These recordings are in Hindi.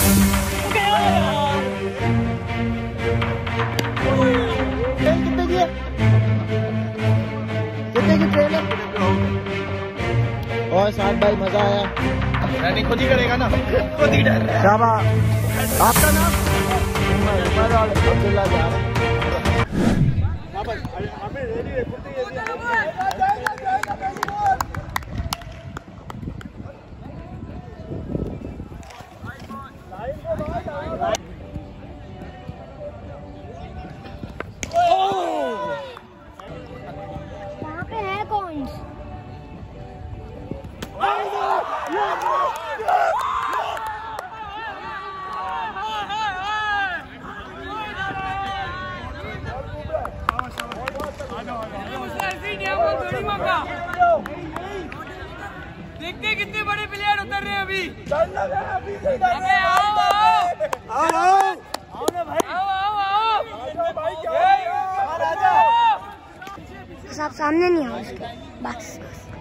और साथ भाई मजा आया। रनिंग खुद ही करेगा ना, खुद ही डर रहा है। शाबाश। आपका नाम? अब्दुल्ला जा रहा है। यहाँ पे है कौन? देखते कितने बड़े प्लेयर उतर रहे हैं अभी। आप सामने नहीं आओ उसके बस।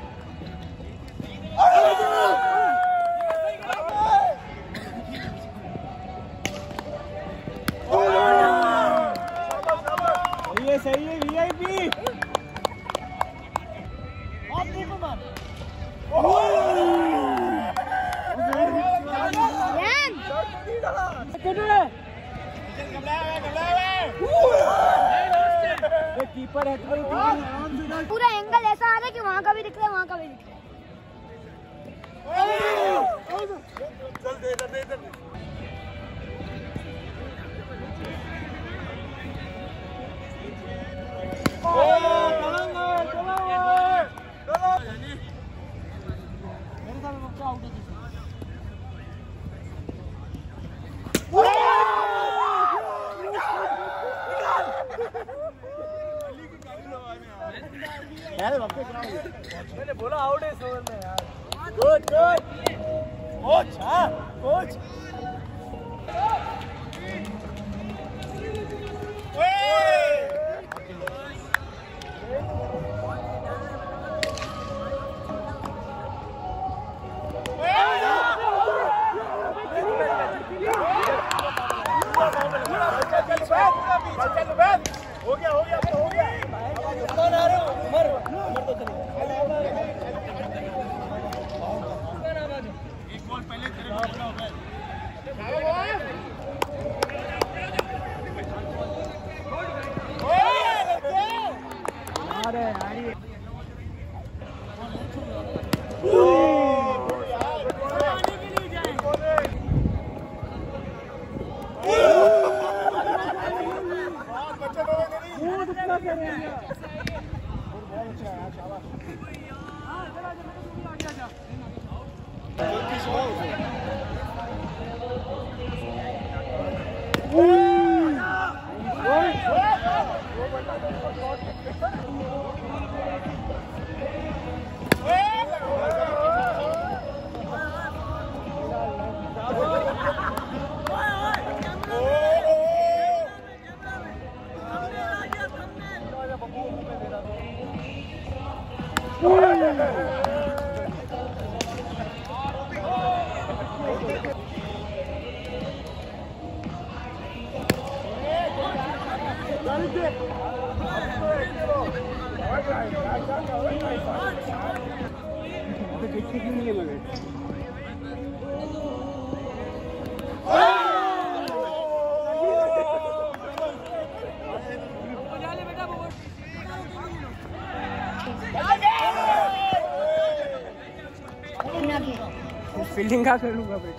सही है वीआईपी। कीपर है पूरा एंगल ऐसा आ रहा है कि वहाँ का भी दिख रहा है, वहाँ का भी दिख रहा है। मैंने बोला आउट है इस ओवर में यार। Good good coach. हाँ कोच। हो गया हो गया हो गया। कौन आ रहे हो? उमर उमर तो चले। एक बॉल पहले तेरे को हो गया। अरे यार फील्डिंग का कर लूंगा बेटा।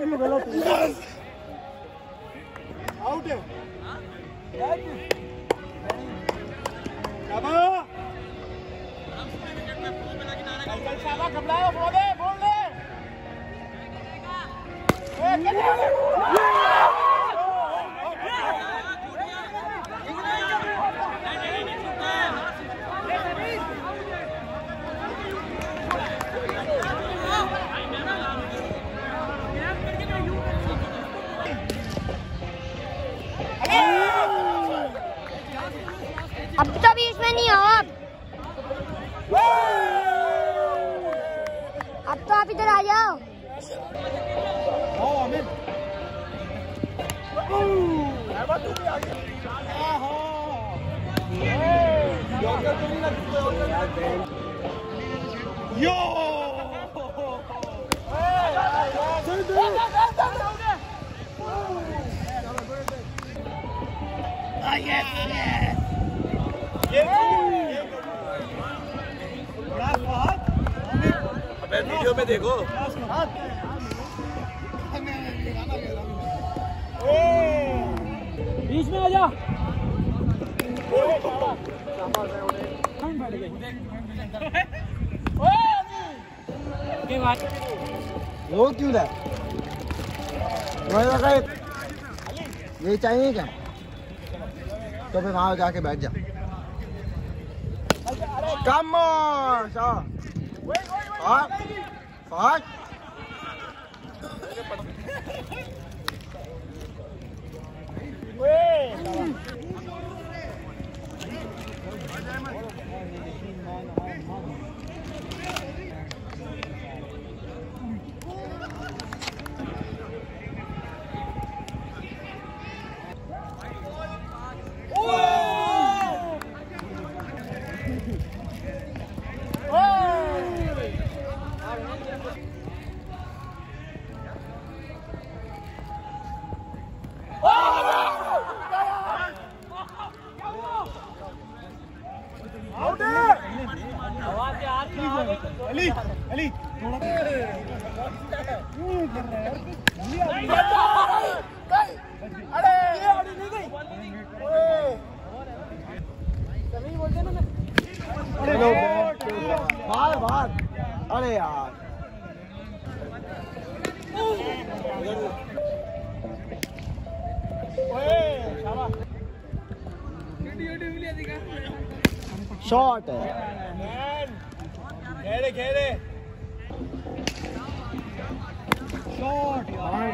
आउट है शाबाश घबराओ बोल ले अब तो बीच में नहीं हो अब तो आप इधर आ जाओ। वीडियो में देखो बीच में आ जा। वो क्यों था? ये चाहिए क्या? तो फिर वहां जाके बैठ जा। Come on, Fast. Ali Ali अरे बाहर बाहर। अरे यार शॉट है। घेरे शॉट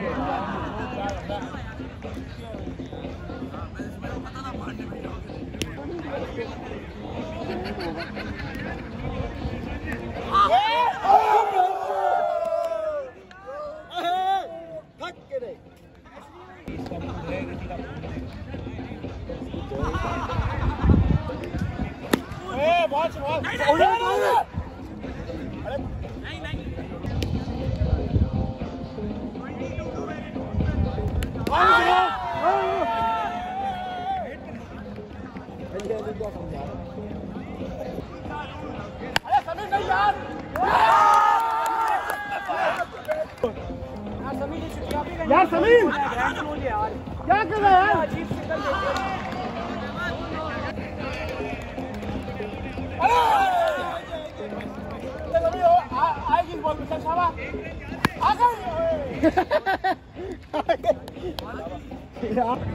यार समीर क्या कर रहा है यार? आएगी बॉल में शाबाश आ गई यार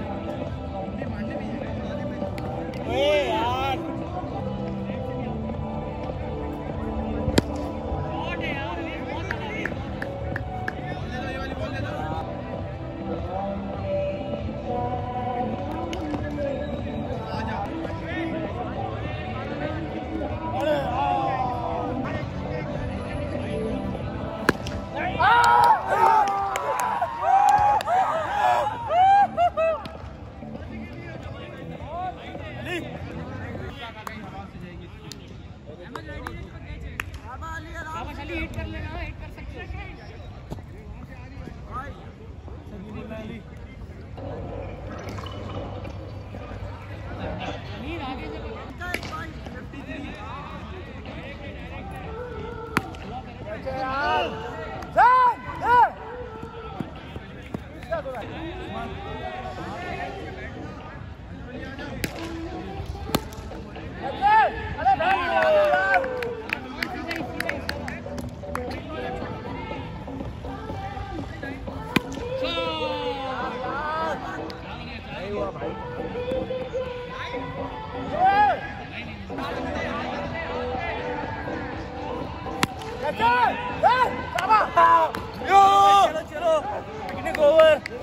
चलो चलो पिकनिक ओवर